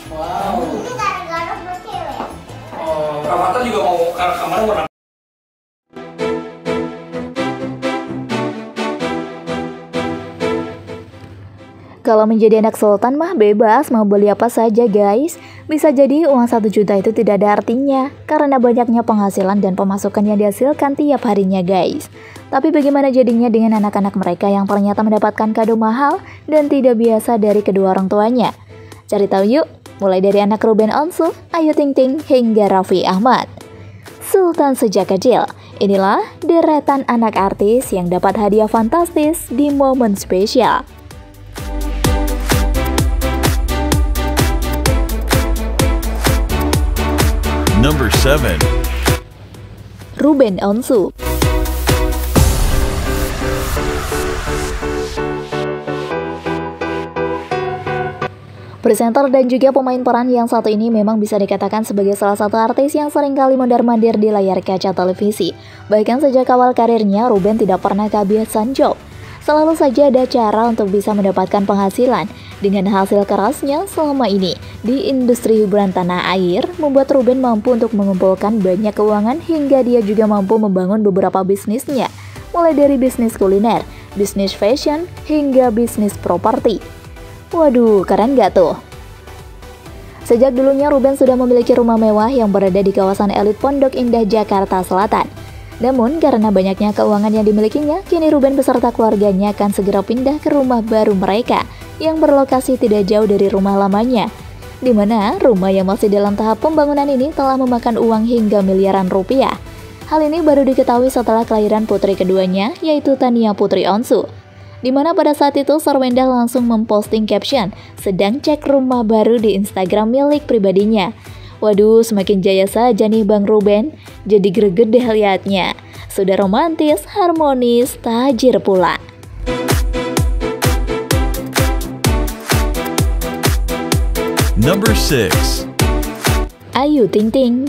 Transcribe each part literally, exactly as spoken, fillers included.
Wow. Itu gara-gara buat cewek. Oh, Rafathar juga mau kamarnya warna. Kalau menjadi anak sultan mah bebas mau beli apa saja guys. Bisa jadi uang satu juta itu tidak ada artinya karena banyaknya penghasilan dan pemasukan yang dihasilkan tiap harinya guys. Tapi bagaimana jadinya dengan anak-anak mereka yang ternyata mendapatkan kado mahal dan tidak biasa dari kedua orang tuanya? Cari tahu yuk, mulai dari anak Ruben Onsu, Ayu Ting Ting hingga Raffi Ahmad. Sultan sejak kecil, inilah deretan anak artis yang dapat hadiah fantastis di momen spesial. Number seven. Ruben Onsu. Presenter dan juga pemain peran yang satu ini memang bisa dikatakan sebagai salah satu artis yang sering kali mondar-mandir di layar kaca televisi. Bahkan sejak awal karirnya, Ruben tidak pernah kehabisan job. Selalu saja ada cara untuk bisa mendapatkan penghasilan. Dengan hasil kerasnya selama ini di industri hiburan tanah air, membuat Ruben mampu untuk mengumpulkan banyak keuangan hingga dia juga mampu membangun beberapa bisnisnya. Mulai dari bisnis kuliner, bisnis fashion, hingga bisnis properti. Waduh, keren gak tuh? Sejak dulunya Ruben sudah memiliki rumah mewah yang berada di kawasan elit Pondok Indah, Jakarta Selatan. Namun, karena banyaknya keuangan yang dimilikinya, kini Ruben beserta keluarganya akan segera pindah ke rumah baru mereka yang berlokasi tidak jauh dari rumah lamanya, di mana rumah yang masih dalam tahap pembangunan ini telah memakan uang hingga miliaran rupiah. Hal ini baru diketahui setelah kelahiran putri keduanya, yaitu Tania Putri Onsu, di mana pada saat itu Sarwenda langsung memposting caption, sedang cek rumah baru di Instagram milik pribadinya. Waduh, semakin jaya saja nih Bang Ruben, jadi greget deh liatnya. Sudah romantis, harmonis, tajir pula. Number six. Ayu Ting Ting.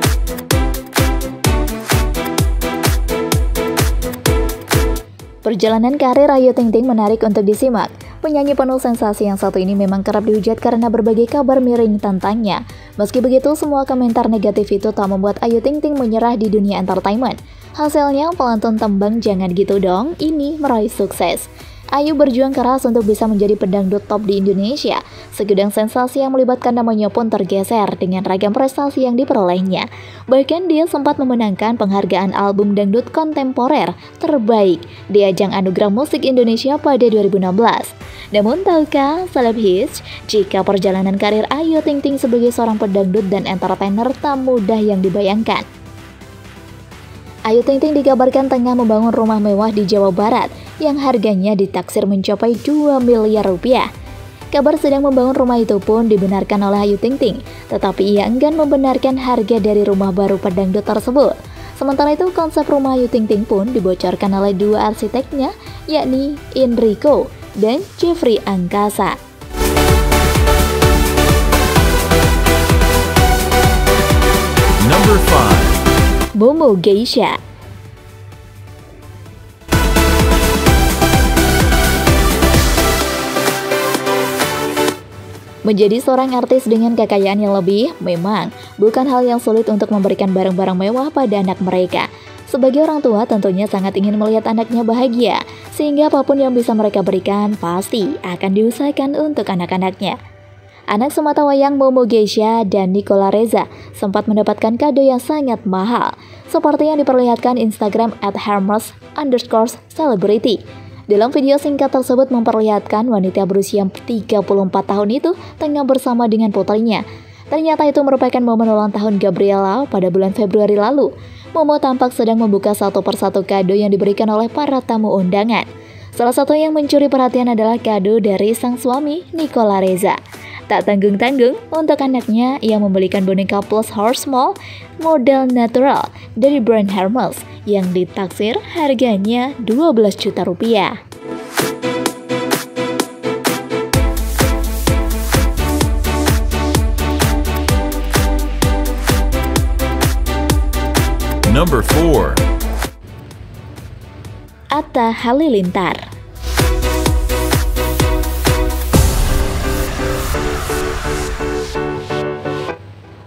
Perjalanan karir Ayu Ting Ting menarik untuk disimak. Penyanyi penuh sensasi yang satu ini memang kerap dihujat karena berbagai kabar miring tentangnya. Meski begitu, semua komentar negatif itu tak membuat Ayu Ting Ting menyerah di dunia entertainment. Hasilnya, pelantun tembang "Jangan Gitu Dong" ini meraih sukses. Ayu berjuang keras untuk bisa menjadi pedangdut top di Indonesia. Segudang sensasi yang melibatkan namanya pun tergeser dengan ragam prestasi yang diperolehnya. Bahkan dia sempat memenangkan penghargaan album dangdut kontemporer terbaik di ajang Anugerah Musik Indonesia pada dua ribu enam belas. Namun tahukah seleb hits jika perjalanan karir Ayu Ting Ting sebagai seorang pedangdut dan entertainer tak mudah yang dibayangkan? Ayu Ting Ting dikabarkan tengah membangun rumah mewah di Jawa Barat yang harganya ditaksir mencapai dua miliar rupiah. Kabar sedang membangun rumah itu pun dibenarkan oleh Ayu Ting Ting, tetapi ia enggan membenarkan harga dari rumah baru pedangdut tersebut. Sementara itu, konsep rumah Ayu Ting Ting pun dibocorkan oleh dua arsiteknya, yakni Enrico dan Jeffrey Angkasa. Number five. Momo Geisha. Menjadi seorang artis dengan kekayaan yang lebih memang bukan hal yang sulit untuk memberikan barang-barang mewah pada anak mereka. Sebagai orang tua tentunya sangat ingin melihat anaknya bahagia, sehingga apapun yang bisa mereka berikan pasti akan diusahakan untuk anak-anaknya. Anak sematawayang Momo Geisha dan Nicola Reza sempat mendapatkan kado yang sangat mahal, seperti yang diperlihatkan Instagram at hermes underscore celebrity. Dalam video singkat tersebut memperlihatkan wanita berusia tiga puluh empat tahun itu tengah bersama dengan putrinya. Ternyata itu merupakan momen ulang tahun Gabriela pada bulan Februari lalu. Momo tampak sedang membuka satu persatu kado yang diberikan oleh para tamu undangan. Salah satu yang mencuri perhatian adalah kado dari sang suami, Nicola Reza. Tak tanggung-tanggung, untuk anaknya, ia membelikan boneka plus horse mall model natural dari brand Hermes yang ditaksir harganya dua belas juta rupiah. Number four. Atta Halilintar.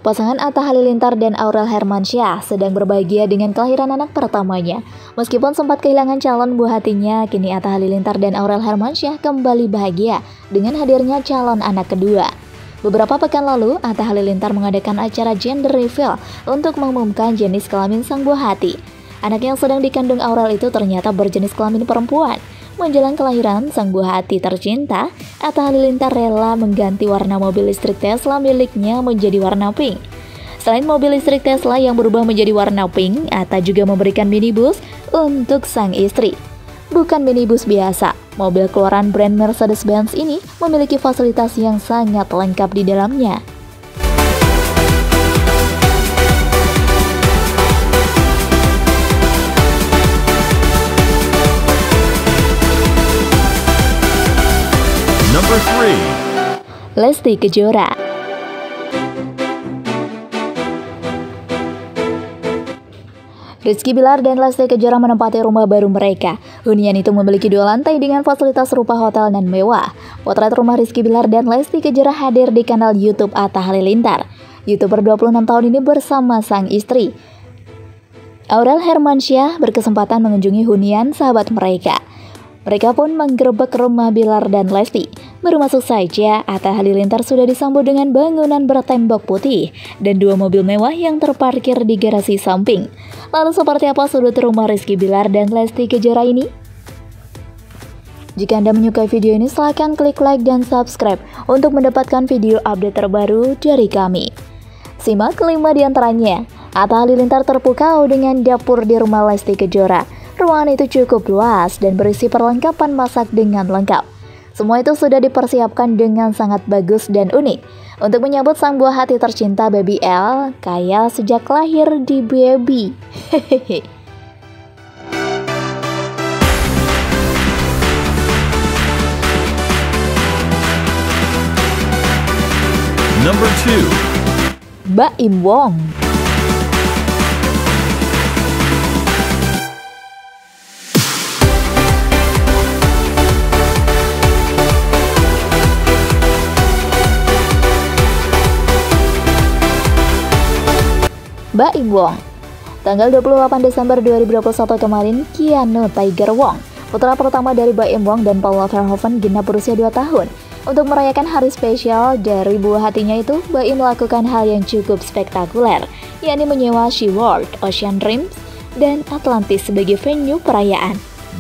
Pasangan Atta Halilintar dan Aurel Hermansyah sedang berbahagia dengan kelahiran anak pertamanya. Meskipun sempat kehilangan calon buah hatinya, kini Atta Halilintar dan Aurel Hermansyah kembali bahagia dengan hadirnya calon anak kedua. Beberapa pekan lalu, Atta Halilintar mengadakan acara gender reveal untuk mengumumkan jenis kelamin sang buah hati. Anak yang sedang dikandung Aurel itu ternyata berjenis kelamin perempuan. Menjelang kelahiran sang buah hati tercinta, Atta Halilintar rela mengganti warna mobil listrik Tesla miliknya menjadi warna pink. Selain mobil listrik Tesla yang berubah menjadi warna pink, Atta juga memberikan minibus untuk sang istri. Bukan minibus biasa, mobil keluaran brand Mercedes-Benz ini memiliki fasilitas yang sangat lengkap di dalamnya. Number three. Lesti Kejora. Rizky Bilar dan Lesti Kejora menempati rumah baru mereka. Hunian itu memiliki dua lantai dengan fasilitas rupa hotel dan mewah. Potret rumah Rizky Bilar dan Lesti Kejora hadir di kanal YouTube Atta Halilintar. YouTuber dua puluh enam tahun ini bersama sang istri Aurel Hermansyah berkesempatan mengunjungi hunian sahabat mereka. Mereka pun menggerebek rumah Bilar dan Lesti. Baru masuk saja, Atta Halilintar sudah disambut dengan bangunan bertembok putih dan dua mobil mewah yang terparkir di garasi samping. Lalu seperti apa sudut rumah Rizky Bilar dan Lesti Kejora ini? Jika Anda menyukai video ini, silahkan klik like dan subscribe untuk mendapatkan video update terbaru dari kami. Simak kelima di antaranya. Atta Halilintar terpukau dengan dapur di rumah Lesti Kejora. Ruangan itu cukup luas dan berisi perlengkapan masak dengan lengkap. Semua itu sudah dipersiapkan dengan sangat bagus dan unik untuk menyambut sang buah hati tercinta Baby L, kaya sejak lahir di baby. Hehehe. Number two. Baim Wong. Baim Wong. Tanggal dua puluh delapan Desember dua ribu dua puluh satu kemarin, Keanu Tiger Wong, putra pertama dari Baim Wong dan Paula Verhoeven, genap berusia dua tahun. Untuk merayakan hari spesial dari buah hatinya itu, Baim melakukan hal yang cukup spektakuler, yakni menyewa SeaWorld, Ocean Dreams, dan Atlantis sebagai venue perayaan.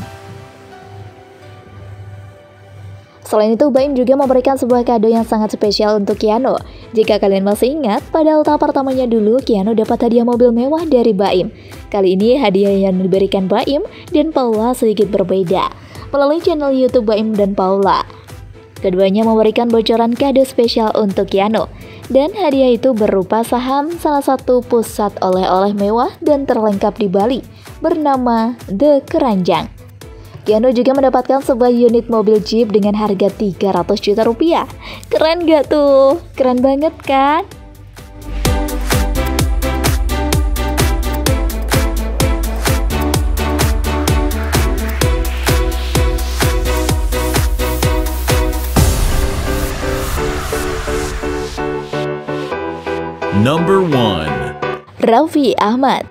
Selain itu, Baim juga memberikan sebuah kado yang sangat spesial untuk Keanu. Jika kalian masih ingat, pada ultah pertamanya dulu, Keanu dapat hadiah mobil mewah dari Baim. Kali ini, hadiah yang diberikan Baim dan Paula sedikit berbeda. Melalui channel YouTube Baim dan Paula, keduanya memberikan bocoran kado spesial untuk Keanu. Dan hadiah itu berupa saham salah satu pusat oleh-oleh mewah dan terlengkap di Bali, bernama The Keranjang. Keanu juga mendapatkan sebuah unit mobil Jeep dengan harga tiga ratus juta rupiah. Keren gak tuh? Keren banget kan? Number one. Raffi Ahmad.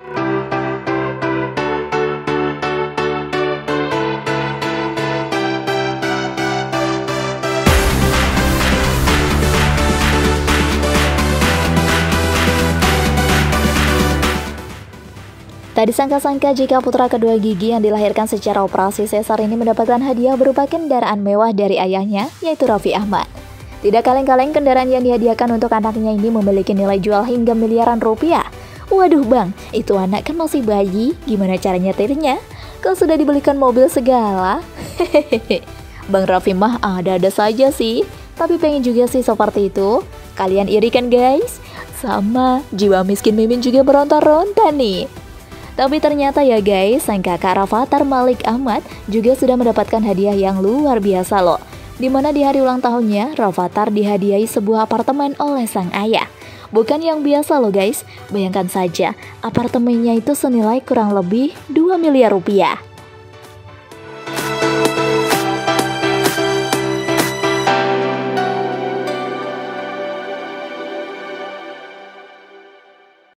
Tak disangka-sangka jika putra kedua Gigi yang dilahirkan secara operasi sesar ini mendapatkan hadiah berupa kendaraan mewah dari ayahnya, yaitu Raffi Ahmad. Tidak kaleng-kaleng, kendaraan yang dihadiahkan untuk anaknya ini memiliki nilai jual hingga miliaran rupiah. Waduh bang, itu anak kan masih bayi, gimana cara nyetirnya? Kau sudah dibelikan mobil segala? Hehehe. Bang Raffi mah ada-ada saja sih, tapi pengen juga sih seperti itu. Kalian iri kan guys? Sama, jiwa miskin Mimin juga beronta-ronta nih. Tapi ternyata ya guys, sang kakak Rafathar Malik Ahmad juga sudah mendapatkan hadiah yang luar biasa loh. Dimana di hari ulang tahunnya, Rafathar dihadiahi sebuah apartemen oleh sang ayah. Bukan yang biasa loh guys, bayangkan saja, apartemennya itu senilai kurang lebih dua miliar rupiah.